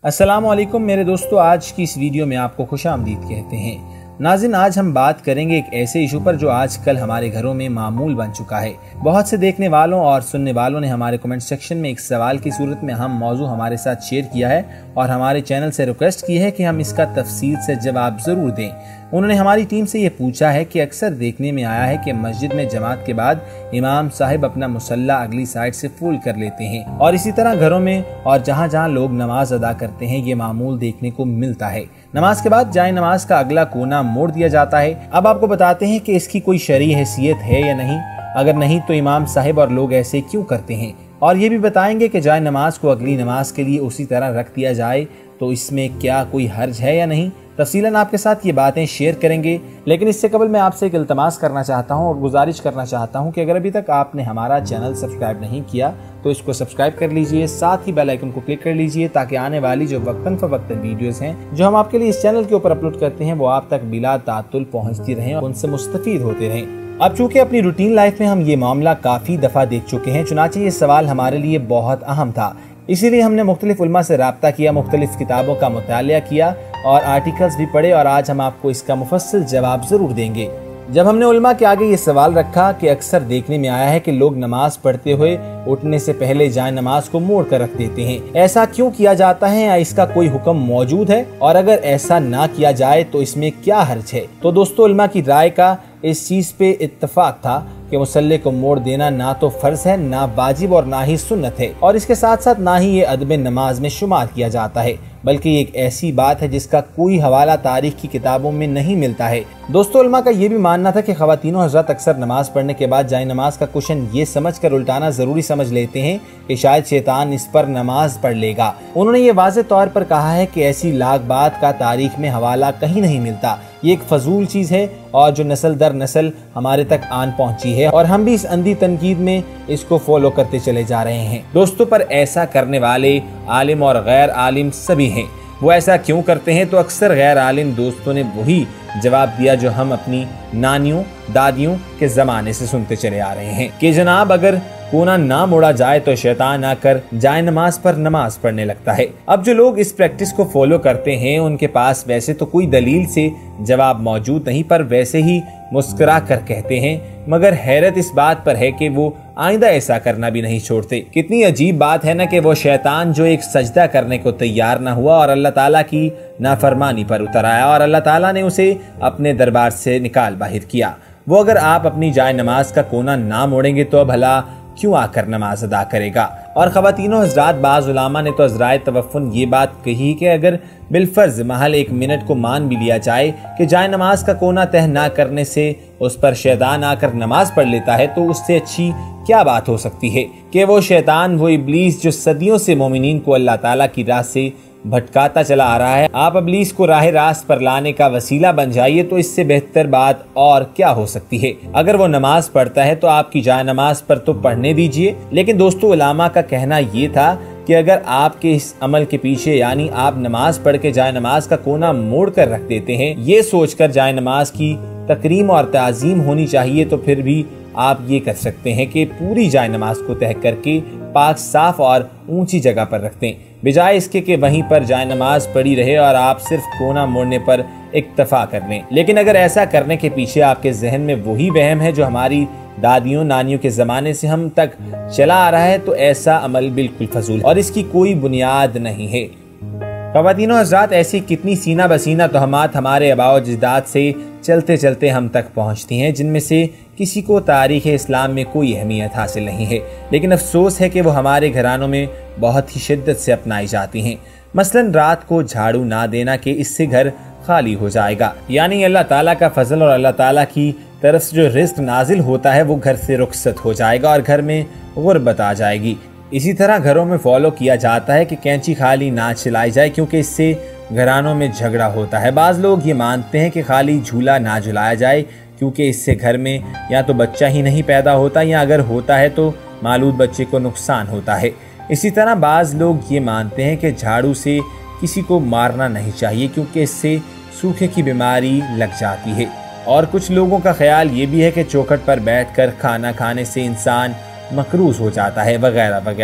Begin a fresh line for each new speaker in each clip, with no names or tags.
अस्सलाम वालेकुम मेरे दोस्तों, आज की इस वीडियो में आपको खुशामदीद कहते हैं। नाज़रीन, आज हम बात करेंगे एक ऐसे इशू पर जो आजकल हमारे घरों में मामूल बन चुका है। बहुत से देखने वालों और सुनने वालों ने हमारे कमेंट सेक्शन में एक सवाल की सूरत में हम मौजू हमारे साथ शेयर किया है और हमारे चैनल से रिक्वेस्ट की है कि हम इसका तफसील से जवाब जरूर दें। उन्होंने हमारी टीम से ये पूछा है कि अक्सर देखने में आया है कि मस्जिद में जमात के बाद इमाम साहिब अपना मुसल्ला अगली साइड से फुल कर लेते हैं और इसी तरह घरों में और जहाँ जहाँ लोग नमाज अदा करते हैं ये मामूल देखने को मिलता है। नमाज के बाद जाए नमाज का अगला कोना मोड़ दिया जाता है। अब आपको बताते हैं कि इसकी कोई शरई हैसियत है या नहीं, अगर नहीं तो इमाम साहिब और लोग ऐसे क्यों करते हैं, और ये भी बताएंगे कि जाए नमाज को अगली नमाज के लिए उसी तरह रख दिया जाए तो इसमें क्या कोई हर्ज है या नहीं। तफसीलन आपके साथ ये बातें शेयर करेंगे, लेकिन इससे कबल मैं आपसे एक इल्तमास करना चाहता हूं और गुजारिश करना चाहता हूं कि अगर अभी तक आपने हमारा चैनल सब्सक्राइब नहीं किया तो इसको सब्सक्राइब कर लीजिए, साथ ही बेल आइकन को क्लिक कर लीजिए ताकि आने वाली जो वक्तन फवक्तन वीडियोस हैं जो हम आपके लिए इस चैनल के ऊपर अपलोड करते हैं वो आप तक बिला तातुल पहुँचती रहें और उनसे मुस्तफीद होते रहें। अब चूंकि अपनी रूटीन लाइफ में हम ये मामला काफी दफा देख चुके हैं, चुनांचे ये सवाल हमारे लिए बहुत अहम था, इसीलिए हमने मुख्तलिफ उलमा से राब्ता किया, मुख्तलिफ किताबों का मुतालिया किया और आर्टिकल्स भी पढ़े और आज हम आपको इसका मुफस्सिल जवाब जरूर देंगे। जब हमने उलमा के आगे ये सवाल रखा कि अक्सर देखने में आया है कि लोग नमाज पढ़ते हुए उठने से पहले जाए नमाज को मोड़ कर रख देते हैं, ऐसा क्यों किया जाता है या इसका कोई हुक्म मौजूद है, और अगर ऐसा ना किया जाए तो इसमें क्या हर्ज है। तो दोस्तों, उलमा की राय का इस चीज पे इत्तफाक था कि मुसल्ले को मोड़ देना ना तो फर्ज है, ना वाजिब और ना ही सुन्नत है, और इसके साथ साथ ना ही ये अदब नमाज में शुमार किया जाता है, बल्कि एक ऐसी बात है जिसका कोई हवाला तारीख की किताबों में नहीं मिलता है। दोस्तों, उलमा का ये भी मानना था कि ख़वातीन हज़रात अक्सर नमाज पढ़ने के बाद जाए नमाज का कुशन ये समझ कर उल्टाना जरूरी समझ लेते हैं कि शायद शैतान इस पर नमाज पढ़ लेगा। उन्होंने ये वाज़े तौर पर कहा है कि ऐसी लाख बात का तारीख में हवाला कहीं नहीं मिलता, ये एक फजूल चीज है और जो नस्ल दर नस्ल हमारे तक आन पहुंची है और हम भी इस अंधी तनकीद में इसको फॉलो करते चले जा रहे हैं। दोस्तों, पर ऐसा करने वाले आलिम और गैर आलिम सभी हैं। वो ऐसा क्यों करते हैं? तो अक्सर गैर आलिम दोस्तों ने वही जवाब दिया जो हम अपनी नानियों दादियों के जमाने से सुनते चले आ रहे हैं कि जनाब अगर कोना ना मोड़ा जाए तो शैतान आकर जाए नमाज पर नमाज पढ़ने लगता है। अब जो लोग इस प्रैक्टिस को फॉलो करते हैं उनके पास वैसे तो कोई दलील से जवाब मौजूद नहीं, पर वैसे ही मुस्कुरा कर कहते हैं, मगर हैरत इस बात पर है कि वो आइंदा ऐसा करना भी नहीं छोड़ते। कितनी अजीब बात है ना कि वो शैतान जो एक सजदा करने को तैयार ना हुआ और अल्लाह ताला की नाफरमानी पर उतर आया और अल्लाह ताला ने उसे अपने दरबार से निकाल बाहिर किया, वो अगर आप अपनी जाए नमाज का कोना ना मोड़ेंगे तो भला क्यों आकर नमाज अदा करेगा। और ख़वातीनों हज़रात, बाज़ उलामा ने तो अज़राए तवफ़्फ़ुन ये बात कही कि अगर बिलफर्ज महल एक मिनट को मान भी लिया जाए कि जाए नमाज का कोना तह ना करने से उस पर शैतान आकर नमाज पढ़ लेता है तो उससे अच्छी क्या बात हो सकती है कि वो शैतान, वो इब्लीस जो सदियों से मोमिनीन को अल्लाह ताला की राह से भटकाता चला आ रहा है, आप इब्लीस को राह रास्त पर लाने का वसीला बन जाइए, तो इससे बेहतर बात और क्या हो सकती है। अगर वो नमाज पढ़ता है तो आपकी जाए नमाज पर तो पढ़ने दीजिए। लेकिन दोस्तों, उलामा का कहना ये था कि अगर आपके इस अमल के पीछे यानी आप नमाज पढ़ के जाए नमाज का कोना मोड़ कर रख देते हैं ये सोचकर जाए नमाज की तकरीम और ताज़ीम होनी चाहिए, तो फिर भी आप ये कर सकते हैं कि पूरी जाए नमाज को तह करके पाक साफ और ऊंची जगह पर रख दें, बजाय इसके कि वहीं पर जाए नमाज पड़ी रहे और आप सिर्फ कोना मोड़ने पर इक्तफा कर लें। लेकिन अगर ऐसा करने के पीछे आपके जहन में वही वहम है जो हमारी दादियों नानियों के ज़माने से हम तक चला आ रहा है तो ऐसा अमल बिल्कुल फजूल और इसकी कोई बुनियाद नहीं है। ख़वातीनों हज़रात, ऐसी कितनी सीना बसीना तोहमात हमारे आबाओ अजदाद से चलते चलते हम तक पहुँचती हैं जिनमें से किसी को तारीख़ इस्लाम में कोई अहमियत हासिल नहीं है, लेकिन अफसोस है कि वो हमारे घरानों में बहुत ही शिद्दत से अपनाई जाती हैं। मसलन रात को झाड़ू ना देना कि इससे घर खाली हो जाएगा, यानी अल्लाह ताला का फजल और अल्लाह ताला की तरफ से जो रिज़्क़ नाजिल होता है वो घर से रुखसत हो जाएगा और घर में गुर्बत आ जाएगी। इसी तरह घरों में फॉलो किया जाता है कि कैंची खाली ना चलाई जाए क्योंकि इससे घरानों में झगड़ा होता है। बाज़ लोग ये मानते हैं कि खाली झूला ना झुलाया जाए क्योंकि इससे घर में या तो बच्चा ही नहीं पैदा होता या अगर होता है तो मालूद बच्चे को नुकसान होता है। इसी तरह बाज़ लोग ये मानते हैं कि झाड़ू से किसी को मारना नहीं चाहिए क्योंकि इससे सूखे की बीमारी लग जाती है। और कुछ लोगों का ख्याल ये भी है कि चौखट पर बैठकर खाना खाने से इंसान मकरूज हो जाता है वगैरह वगैरह।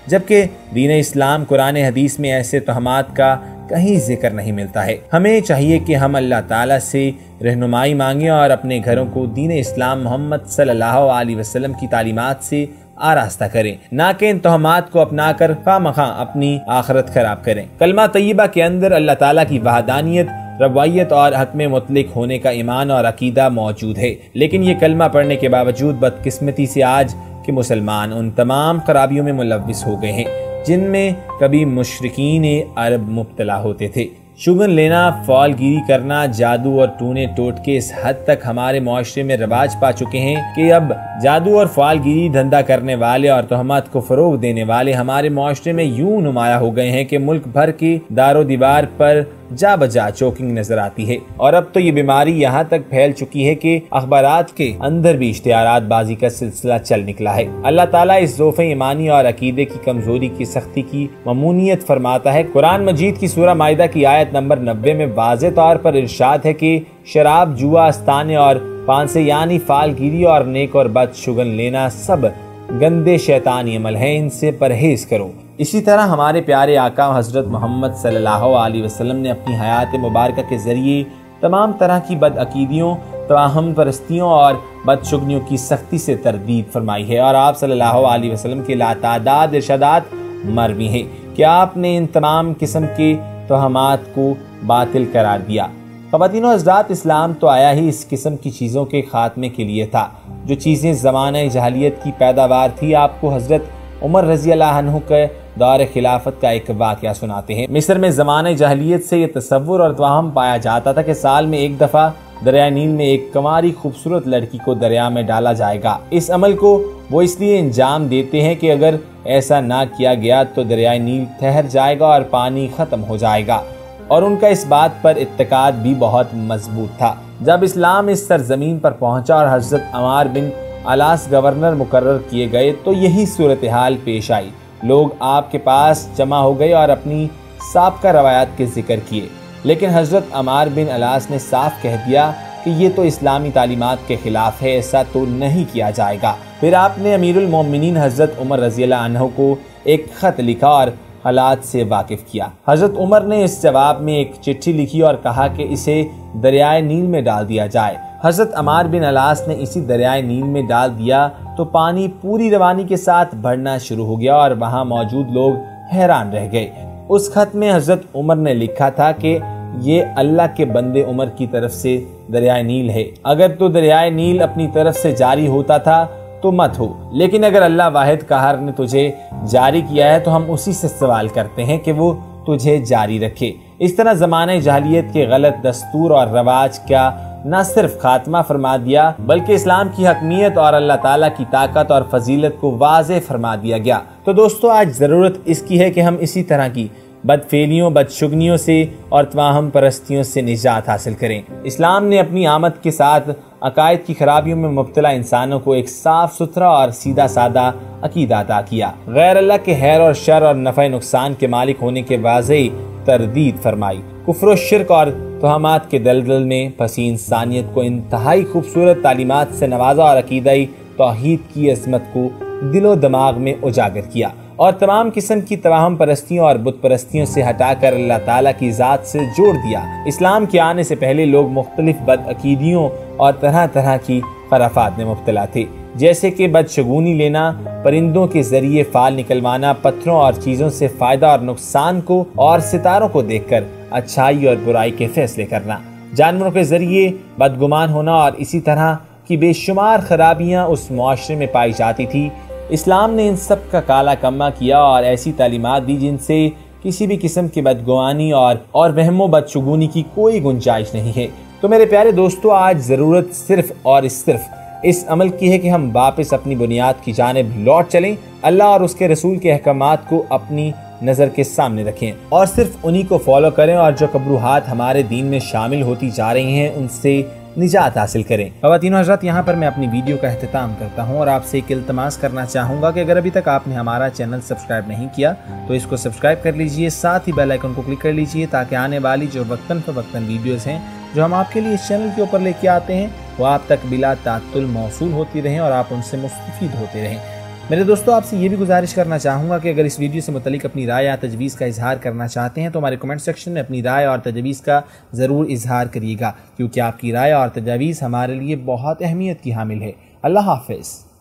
जबकि दीन इस्लाम कुरान हदीस में ऐसे तोहमात का कहीं जिक्र नहीं मिलता है। हमें चाहिए कि हम अल्लाह ताला से रहनुमाई मांगें और अपने घरों को दीन इस्लाम मोहम्मद सल्लल्लाहु अलैहि वसल्लम की तालीमात से आरास्ता करें, ना कि इन तोहमात को अपना कर खामखा अपनी आखिरत खराब करें। कलमा तय्यबा के अंदर अल्लाह ताला की वहदानियत, रब्बानियत और हक में मुतलिक होने का ईमान और अकीदा मौजूद है, लेकिन ये कलमा पढ़ने के बावजूद बदकिस्मती से आज के मुसलमान उन तमाम खराबियों में मुलव्विस हो गए हैं जिनमें कभी मुशरिकीन अरब मुब्तला होते थे। शुगन लेना, फॉलगिरी करना, जादू और टूने टोटके इस हद तक हमारे मुआशरे में रवाज पा चुके हैं कि अब जादू और फॉलगिरी धंधा करने वाले और तोहमत को फरोग देने वाले हमारे मुआशरे में यूं नुमाया हो गए हैं कि मुल्क भर की दारो दीवार पर जा बजा चौकिंग नजर आती है। और अब तो ये बीमारी यहाँ तक फैल चुकी है कि अखबारात के अंदर भी इश्तिहारात बाजी का सिलसिला चल निकला है। अल्लाह ताला इस ज़ोफ़े ईमानी और अकीदे की कमजोरी की सख्ती की ममूनियत फरमाता है। कुरान मजीद की सूरह माइदा की आयत नंबर 90 में वाज़े तौर पर इरशाद है कि शराब, जुआ, अस्ताने और पांसे यानी फालगिरी और नेक और बद शुगन लेना सब गंदे शैतानी अमल है, इनसे परहेज करो। इसी तरह हमारे प्यारे आका हजरत मोहम्मद सल्लल्लाहु अलैहि वसल्लम ने अपनी हयात मुबारक के जरिए तमाम तरह की बदअकीदियों, तवाहम परस्तियों और बदशुगनियों की सख्ती से तरदीद फरमाई है और आप सल्लल्लाहु अलैहि वसल्लम के लातादाद इरशादात मरवी हैं कि आपने इन तमाम किस्म के तोहमात को बातिल करार दिया। ख़वातीन और हज़रात, इस्लाम तो आया ही इस किस्म की चीज़ों के खात्मे के लिए था। जो चीज़ें ज़माने जहालियत की पैदावार थी, आपको हज़रत उमर रज़ी अल्लाह अन्हु के दौर खिलाफत का एक वाक़या सुनाते हैं। मिस्र में ज़माने जहालियत से ये तसव्वुर और तवाहम पाया जाता था कि साल में एक दफ़ा दरिया नील में एक कंवारी खूबसूरत लड़की को दरिया में डाला जाएगा। इस अमल को वो इसलिए अंजाम देते हैं कि अगर ऐसा ना किया गया तो दरिया नील ठहर जाएगा और पानी ख़त्म हो जाएगा, और उनका इस बात पर इत्तेकाद भी बहुत मजबूत था। जब इस्लाम इस सरजमीन पर पहुंचा और हज़रत अमार बिन अलास गवर्नर मुकर्रर किए गए तो यही सूरत हाल पेश आई। लोग आपके पास जमा हो गए और अपनी साबका रवायात के जिक्र किए, लेकिन हज़रत अमार बिन अलास ने साफ कह दिया कि ये तो इस्लामी तालीमात के खिलाफ है, ऐसा तो नहीं किया जाएगा। फिर आपने अमीरुल मोमिनीन हज़रत उमर रज़ी अल्लाह अन्हु को एक ख़त लिखा और हालात से वाकिफ किया। हज़रत उमर ने इस जवाब में एक चिट्ठी लिखी और कहा कि इसे दरियाए नील में डाल दिया जाए। हज़रत अमार बिन अलास ने इसी दरियाए नील में डाल दिया तो पानी पूरी रवानी के साथ बढ़ना शुरू हो गया और वहाँ मौजूद लोग हैरान रह गए। उस खत में हज़रत उमर ने लिखा था कि ये अल्लाह के बंदे उमर की तरफ से दरियाए नील है। अगर तो दरियाए नील अपनी तरफ से जारी होता था तो मत हो, लेकिन अगर अल्लाह वाहिद कहर ने तुझे जारी किया है तो हम उसी से सवाल करते हैं कि वो तुझे जारी रखे। इस तरह ज़माने जहालियत के गलत दस्तूर और रवाज का न सिर्फ खात्मा फरमा दिया बल्कि इस्लाम की हकमियत और अल्लाह ताला की ताकत और फजीलत को वाज़े फरमा दिया गया। तो दोस्तों, आज ज़रूरत इसकी है कि हम इसी तरह की बदफेलियों, बदशुगनियों से और तवाहम परस्तियों से निजात हासिल करें। इस्लाम ने अपनी आमद के साथ अकायद की खराबियों में मुब्तला इंसानों को एक साफ सुथरा और सीधा सादा अकीदा अता किया। गैर अल्लाह के खैर और शर और नफ़े नुकसान के मालिक होने के वाज़े तरदीद फरमाई। कुफ्र और शिर्क और तोहमात के दलदल में फंसी इंसानियत को इंतहाई खूबसूरत तालीमात से नवाजा और अकीदाई तौहीद की अज़मत को दिलो दिमाग में उजागर किया और तमाम किस्म की तवाहम परस्तियों और बुत परस्तियों से हटाकर अल्लाह ताला की ज़ात से जोड़ दिया। इस्लाम के आने से पहले लोग मुख्तलिफ बदअकीदियों और तरह तरह की खराफात में मुब्तला थे, जैसे कि बदशगुनी लेना, परिंदों के जरिए फाल निकलवाना, पत्थरों और चीज़ों से फ़ायदा और नुकसान को और सितारों को देखकर अच्छाई और बुराई के फैसले करना, जानवरों के जरिए बदगुमान होना और इसी तरह की बेशुमार खराबियाँ उस मुआशरे में पाई जाती थी। इस्लाम ने इन सब का काला कम्मा किया और ऐसी तालीमात दी जिनसे किसी भी किस्म की बदगुमानी और वहमो बदशगुनी की कोई गुंजाइश नहीं है। तो मेरे प्यारे दोस्तों, आज ज़रूरत सिर्फ और सिर्फ इस अमल की है कि हम वापस अपनी बुनियाद की जानिब लौट चलें, अल्लाह और उसके रसूल के अहकामात को अपनी नज़र के सामने रखें और सिर्फ उन्हीं को फॉलो करें और जो कब्रूहात हमारे दीन में शामिल होती जा रही हैं उनसे निजात हासिल करें। ख़वातीन हज़रात, यहाँ पर मैं अपनी वीडियो का अख्तिताम करता हूँ और आपसे एक इल्तमास करना चाहूँगा कि अगर अभी तक आपने हमारा चैनल सब्सक्राइब नहीं किया तो इसको सब्सक्राइब कर लीजिए, साथ ही बेल आइकन को क्लिक कर लीजिए ताकि आने वाली जो वक्तन फ़वक्तन वीडियोज़ हैं जो हम आपके लिए इस चैनल के ऊपर लेके आते हैं वो आप तक बिला तात्तुल मौसूल होती रहें और आप उनसे मुस्तफ़ीद होते रहें। میرے دوستوں آپ سے یہ بھی گزارش کرنا چاہوں گا کہ اگر اس ویڈیو سے متعلق اپنی رائے یا تجویز کا اظہار کرنا چاہتے ہیں تو ہمارے کمنٹ سیکشن میں اپنی رائے اور تجویز کا ضرور اظہار کریے گا، کیونکہ آپ کی رائے اور تجویز ہمارے لیے بہت اہمیت کی حامل ہے۔ اللہ حافظ۔